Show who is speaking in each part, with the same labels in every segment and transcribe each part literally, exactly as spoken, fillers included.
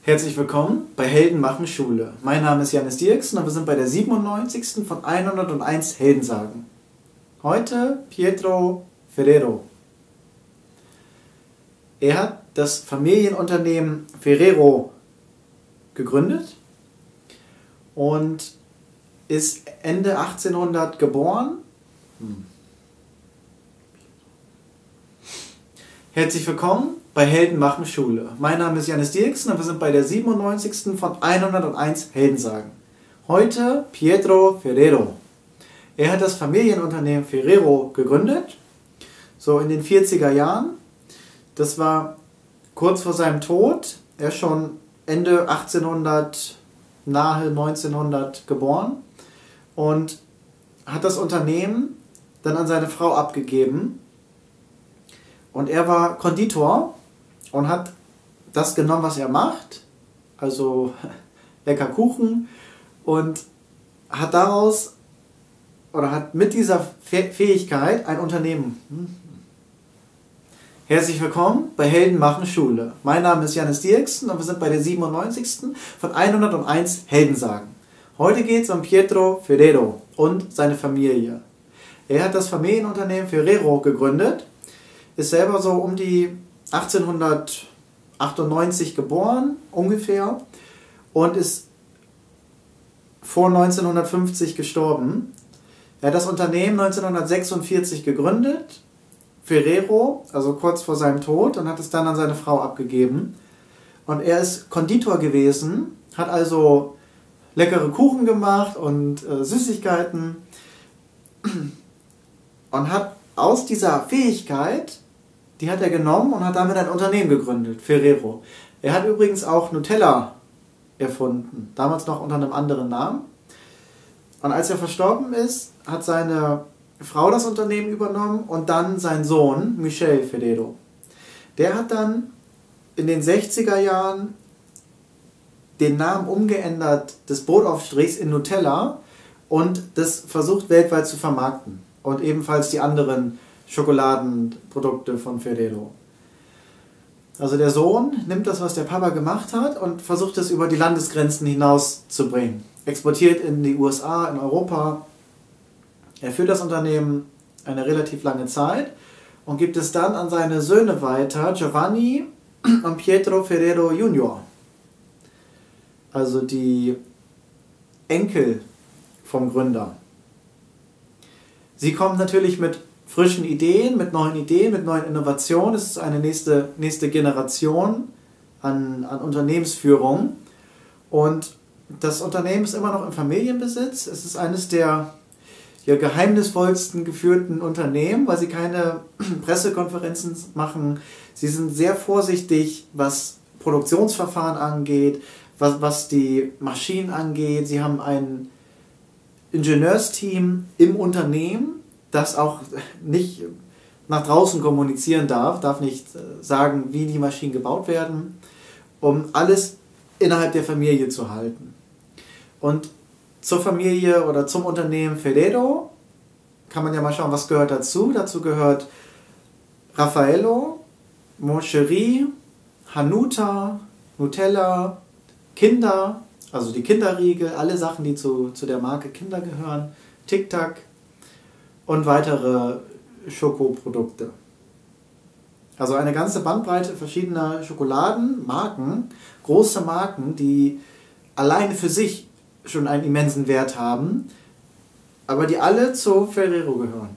Speaker 1: Herzlich willkommen bei Helden machen Schule. Mein Name ist Janis Dirksen und wir sind bei der siebenundneunzigsten von hunderteins Heldensagen. Heute Pietro Ferrero. Er hat das Familienunternehmen Ferrero gegründet und ist Ende achtzehnhundert geboren. Hm. Herzlich willkommen bei Helden machen Schule. Mein Name ist Janis Dirksen und wir sind bei der siebenundneunzigsten von hunderteins Heldensagen. Heute Pietro Ferrero. Er hat das Familienunternehmen Ferrero gegründet, so in den vierziger Jahren. Das war kurz vor seinem Tod. Er ist schon Ende achtzehnhundert, nahe neunzehnhundert geboren und hat das Unternehmen dann an seine Frau abgegeben. Und er war Konditor und hat das genommen, was er macht, also lecker Kuchen, und hat daraus oder hat mit dieser Fähigkeit ein Unternehmen. Herzlich willkommen bei Helden machen Schule. Mein Name ist Janis Dirksen und wir sind bei der siebenundneunzigsten von hunderteins Heldensagen. Heute geht es um Pietro Ferrero und seine Familie. Er hat das Familienunternehmen Ferrero gegründet, ist selber so um die achtzehnhundertachtundneunzig geboren, ungefähr, und ist vor neunzehnhundertfünfzig gestorben. Er hat das Unternehmen neunzehnhundertsechsundvierzig gegründet, Ferrero, also kurz vor seinem Tod, und hat es dann an seine Frau abgegeben. Und er ist Konditor gewesen, hat also leckere Kuchen gemacht und äh, Süßigkeiten und hat aus dieser Fähigkeit, die hat er genommen und hat damit ein Unternehmen gegründet, Ferrero. Er hat übrigens auch Nutella erfunden, damals noch unter einem anderen Namen. Und als er verstorben ist, hat seine Frau das Unternehmen übernommen und dann sein Sohn, Michel Ferrero. Der hat dann in den sechziger Jahren den Namen umgeändert des Brotaufstrichs in Nutella und das versucht weltweit zu vermarkten. Und ebenfalls die anderen Schokoladenprodukte von Ferrero. Also der Sohn nimmt das, was der Papa gemacht hat, und versucht es über die Landesgrenzen hinaus zu bringen. Exportiert in die U S A, in Europa. Er führt das Unternehmen eine relativ lange Zeit und gibt es dann an seine Söhne weiter, Giovanni und Pietro Ferrero Junior Also die Enkel vom Gründer. Sie kommen natürlich mit frischen Ideen, mit neuen Ideen, mit neuen Innovationen. Es ist eine nächste, nächste Generation an, an Unternehmensführung. Und das Unternehmen ist immer noch im Familienbesitz. Es ist eines der ja, geheimnisvollsten geführten Unternehmen, weil sie keine Pressekonferenzen machen. Sie sind sehr vorsichtig, was Produktionsverfahren angeht, was, was die Maschinen angeht. Sie haben ein Ingenieursteam im Unternehmen, das auch nicht nach draußen kommunizieren darf, darf nicht sagen, wie die Maschinen gebaut werden, um alles innerhalb der Familie zu halten. Und zur Familie oder zum Unternehmen Ferrero kann man ja mal schauen, was gehört dazu. Dazu gehört Raffaello, Moncherie, Hanuta, Nutella, Kinder, also die Kinderriegel, alle Sachen, die zu, zu der Marke Kinder gehören, Tic Tac und weitere Schokoprodukte. Also eine ganze Bandbreite verschiedener Schokoladenmarken, große Marken, die alleine für sich schon einen immensen Wert haben, aber die alle zu Ferrero gehören.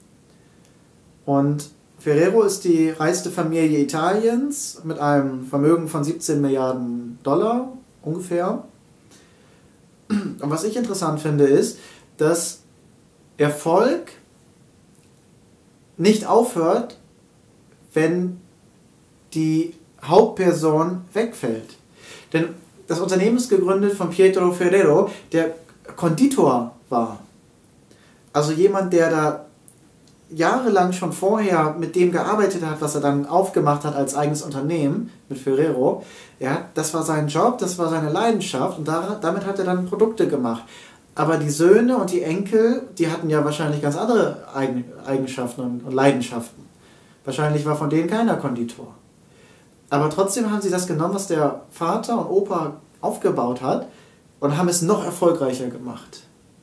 Speaker 1: Und Ferrero ist die reichste Familie Italiens mit einem Vermögen von siebzehn Milliarden Dollar ungefähr. Und was ich interessant finde, ist, dass Erfolg nicht aufhört, wenn die Hauptperson wegfällt. Denn das Unternehmen ist gegründet von Pietro Ferrero, der Konditor war. Also jemand, der da jahrelang schon vorher mit dem gearbeitet hat, was er dann aufgemacht hat als eigenes Unternehmen mit Ferrero. Ja, das war sein Job, das war seine Leidenschaft, und da, damit hat er dann Produkte gemacht. Aber die Söhne und die Enkel, die hatten ja wahrscheinlich ganz andere Eigenschaften und Leidenschaften. Wahrscheinlich war von denen keiner Konditor. Aber trotzdem haben sie das genommen, was der Vater und Opa aufgebaut hat, und haben es noch erfolgreicher gemacht.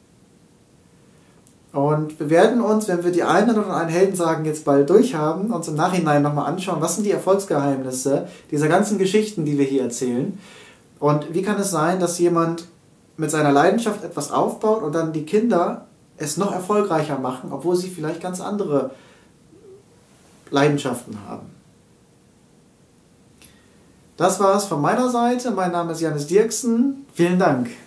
Speaker 1: Und wir werden uns, wenn wir die einen oder einen Heldensagen jetzt bald durchhaben, uns im Nachhinein nochmal anschauen, was sind die Erfolgsgeheimnisse dieser ganzen Geschichten, die wir hier erzählen. Und wie kann es sein, dass jemand mit seiner Leidenschaft etwas aufbaut und dann die Kinder es noch erfolgreicher machen, obwohl sie vielleicht ganz andere Leidenschaften haben. Das war es von meiner Seite. Mein Name ist Janis Dirksen. Vielen Dank.